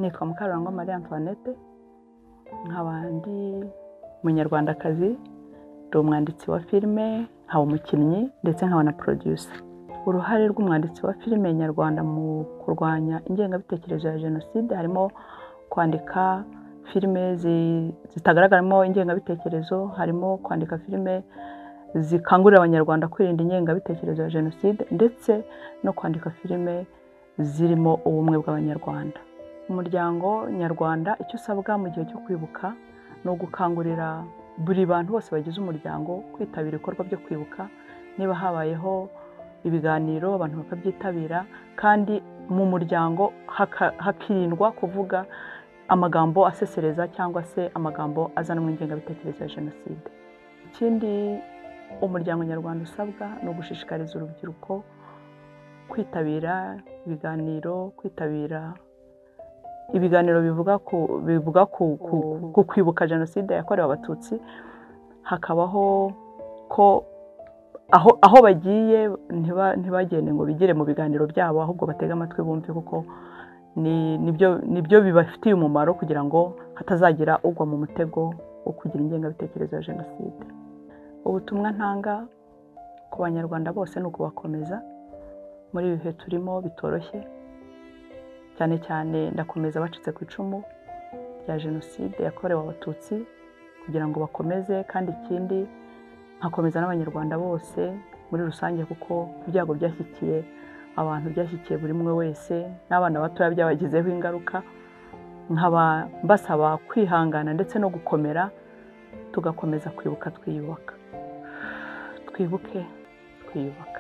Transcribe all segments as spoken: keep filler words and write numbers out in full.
nitwa Mukarurangwa Marie Antoinette nkaba ndi umunyarwandakazi, ndi umwanditsi wa filime, nkaba umukinnyi ndetse nkaba na producer. Uruhare rw'umwanditsi wa filime nyarwanda mu kurwanya ingengabitekerezo ya jenoside harimo kwandika filime zitagaragaramo ingengabitekerezo, harimo kwandika filime zikangurira abanyarwanda kwirinda ingengabitekerezo ya jenoside ndetse no kwandika filime zirimo ubumwe bw'abanyarwanda. Umuryango nyarwanda icyo usabwa mu gihe cyo kwibuka no gukangurira buri bantu bose bagize umuryango kwitabira ibikorwa byo kwibuka, niba habayeho ibiganiro abantu bakabyitabira, kandi mu muryango hakirindwa kuvuga amagambo asesereza cyangwa se amagambo azana mu ingengabitekerezo ya jenoside. Ikindi umuryango nyarwanda usabwa no gushishikariza urubyiruko kwitabira ibiganiro, kwitabira ibiganiro bivuga ku bivuga ku kwibuka jenoside yakorewe abatutsi, hakabaho ko aho aho bagiye ntibagende ngo bigire mu biganiro byabo, ahubwo batega amatwi bumve kuko ni nibyo nibyo bibafitiye umumaro kugira ngo hatazagira ugwa mu mutego wo kugira ingengabitekerezo ya jenoside. Ubutumwa ntanga ku banyarwanda bose ni ukubakomeza muri ibihe turimo bitoroshye, cyane cyane ndakomeza bacitse ku icumu rya jenoside yakorewe abatutsi kugira ngo bakomeze, kandi ikindi nkakomeza n'abanyarwanda bose muri rusange kuko ibyago byashyikiye abantu, byashyikiye buri umwe wese n'abana batoya byabagizeho ingaruka. Nkaba mbasaba kwihangana ndetse no gukomera, tugakomeza kwibuka twiyubaka. Twibuke twiyubaka.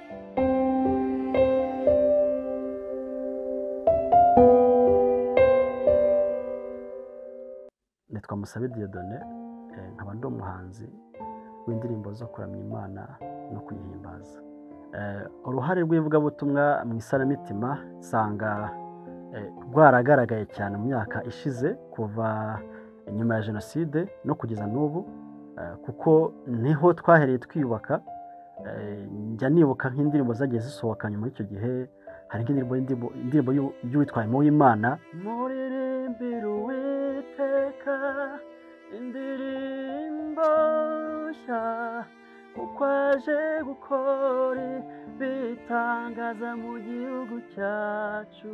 Nitwa Musabe Dieudonné, nkaba ndi umuhanzi w'indirimbo zo kuramya Imana no kuyihimbaza. Uruhare rw'ivugabutumwa mu isanamitima nsanga rwaragaragaye cyane mu myaka ishize kuva nyuma ya jenoside no kugeza n'ubu, kuko niho twahereye twiyubaka. Njya nibuka nk'indirimbo zagiye zisohoka nyuma y'icyo gihe, hari nk'indirimbo indirimbo y'uwitwa Uwimana, muririmbire Uwiteka indirimbo nshya kuko aje gukora ibitangaza mu gihugu cyacu.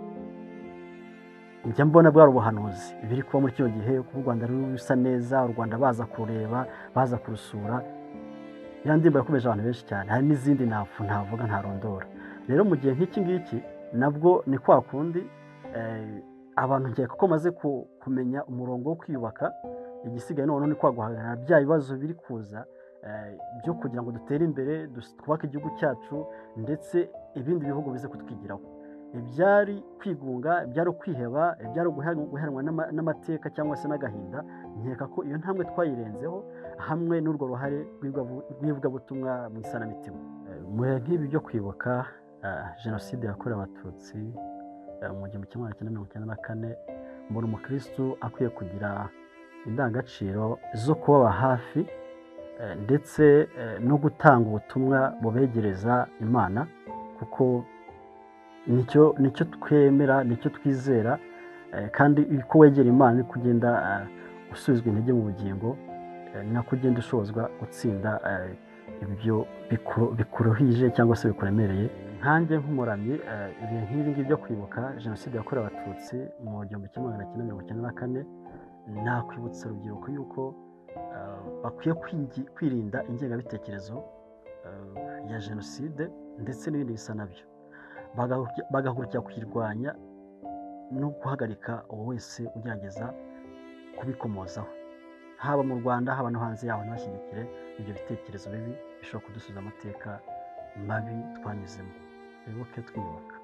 Njya mbona bwari ubuhanuzi biri kuba muri kino gihe, kuko u Rwanda ruri rusa neza, u Rwanda baza kureba, baza kurusura. Iriya ndirimbo yakomeje abantu benshi cyane, hari n'izindi ntafu ntavuga ntarondora. Rero mu gihe nk'iki ngiki nabwo ni kwa kundi abantu nkeka ko maze kumenya umurongo wo kwiyubaka. Igisigaye none ni kwaguhangana bya bibazo biri kuza byo kugira ngo dutere imbere, twubake igihugu cyacu ndetse ibindi bihugu bize kutwigiraho. Ibyari kwigunga, ibyari kwiheba, ibyari guheranwa n'amateka cyangwa se n'agahinda, nkeka ko iyo ntambwe twayirenzeho hamwe n'urwo ruhare rw'ivugabutumwa mu isanamitima. Mu bihe nk'ibi byo kwibuka jenoside yakorewe abatutsi mu gihumbi kimwe magana cyenda mirongo icyenda na kane, mbona umukirisitu akwiye kugira indangagaciro zo kubaba hafi ndetse no gutanga ubutumwa bubegereza Imana, kuko nicyo nicyo twemera, nicyo twizera, kandi uko wegera Imana ni kugenda usubizwa intege mu bugingo, nako ugenda ushobozwa gutsinda ibyo bikuruhije cyangwa se bikuremereye. Nkanjye nk'umuramyi, ibihe nk'ibi ngibi byo kwibuka jenoside yakorewe abatutsi mu gihumbi kimwe magana cyenda mirongo icyenda na kane, nakwibutsa urubyiruko yuko bakwiye kwirinda ingengabitekerezo ya jenoside ndetse n'ibindi bisa nabyo, bagahurikira kuyirwanya no guhagarika uwo wese ugerageza kubikomozaho, haba mu Rwanda haba no hanze yaho. Ntibashyigikire ibyo bitekerezo bibi bishobora kudusubiza amateka mabi twanyuzemo. Twibuke twiyubaka.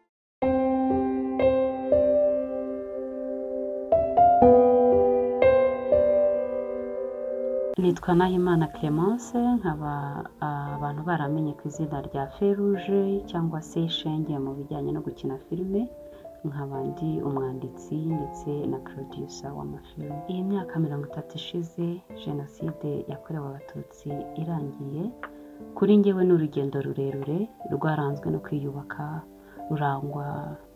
Nitwa Nahimana Clemence, nkaba abantu baramenye ku izina rya Feruje cyangwa se Shenge mu bijyanye no gukina filime. Nkaba ndi umwanditsi ndetse na producer w'amafilime. Iyi myaka mirongo itatu ishize jenoside yakorewe abatutsi irangiye, kuri njyewe ni urugendo rurerure rwaranzwe no kwiyubaka, rurangwa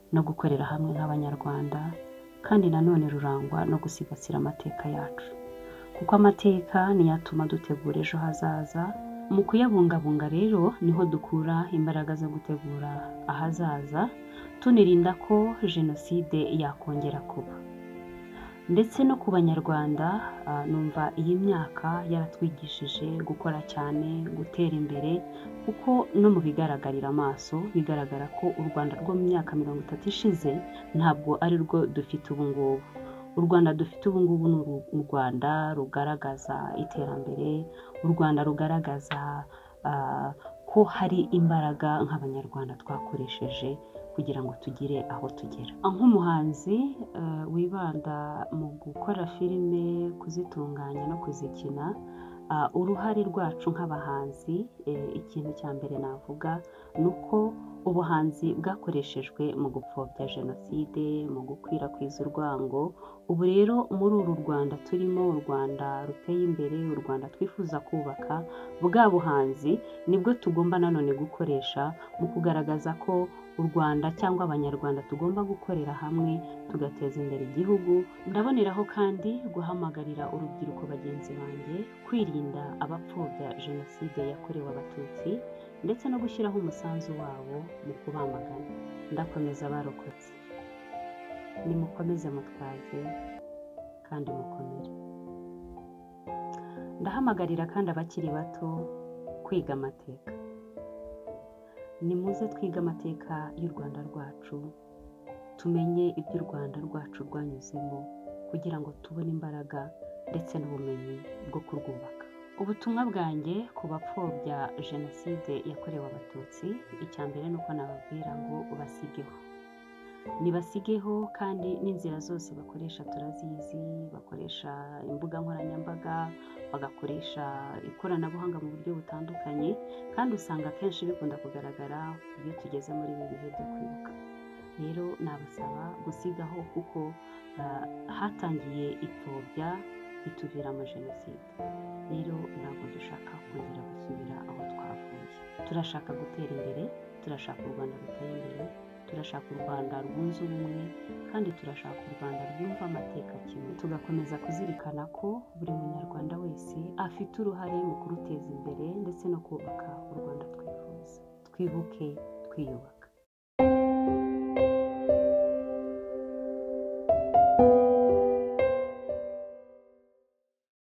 no gukorera hamwe nk'abanyarwanda, kandi nanone rurangwa no gusigasira amateka yacu, kuko amateka niyo atuma dutegura ejo hazaza. Mu kuyabungabunga rero niho dukura imbaraga zo gutegura ahazaza, tunirinda ko jenoside yakongera kuba. Ndetse no ku banyarwanda, numva iyi myaka yaratwigishije gukora cyane, gutera imbere, kuko no mu bigaragarira amaso bigaragara ko u Rwanda rwo mu myaka mirongo itatu ishize ntabwo ari rwo dufite ubu ngubu. U Rwanda dufite ubu ngubu ni u Rwanda rugaragaza iterambere, u Rwanda rugaragaza uh, ko hari imbaraga nk'abanyarwanda twakoresheje kugira ngo tugire aho tugera. Nk'umuhanzi uh, wibanda mu gukora filime, kuzitunganya no kuzikina, uh, uruhare rwacu nk'abahanzi, eh, ikintu cya mbere navuga ni uko ubuhanzi bwakoreshejwe mu gupfobya jenoside, mu gukwirakwiza urwango. Ubu rero muri uru Rwanda turimo, u Rwanda ruteye imbere, u Rwanda twifuza kubaka, bwa buhanzi nibwo tugomba nanone gukoresha mu kugaragaza ko u Rwanda cyangwa abanyarwanda tugomba gukorera hamwe tugateza imbere igihugu. Ndaboneraho kandi guhamagarira urubyiruko bagenzi banjye kwirinda abapfobya jenoside yakorewe abatutsi, ndetse no gushyiraho umusanzu wabo mu kubamagana. Ndakomeza abarokotse, nimukomeze mutwaze kandi mukomere. Ndahamagarira kandi abakiri bato kwiga amateka. Nimuze twige amateka y'u Rwanda rwacu, tumenye ibyo u Rwanda rwacu rwanyuzemo, kugira ngo tubone imbaraga ndetse n'ubumenyi bwo kurwubaka. Ubutumwa bwanjye ku bapfobya jenoside yakorewe abatutsi, icya mbere ni uko nababwira ngo basigeho. Nibasigeho, kandi n'inzira zose bakoresha turazizi, bakoresha imbuga nkoranyambaga, bagakoresha ikoranabuhanga mu buryo butandukanye, kandi usanga akenshi bikunda kugaragara iyo tugeze muri ibi bihe byo kwibuka. Rero nabasaba gusigaho, kuko uh, hatangiye ipfobya bituvira ama jenoside. Rero ntabwo dushaka kongera gusubira aho twavuye. Turashaka gutera imbere, turashaka u Rwanda ruteye imbere, turashaka u Rwanda rwunze ubumwe, kandi turashaka u Rwanda rwumva amateka kimwe. Tugakomeza kuzirikana ko buri munyarwanda wese afite uruhare mu kuruteza imbere ndetse no kubaka u Rwanda twifuza. Twibuke, twiyubaka.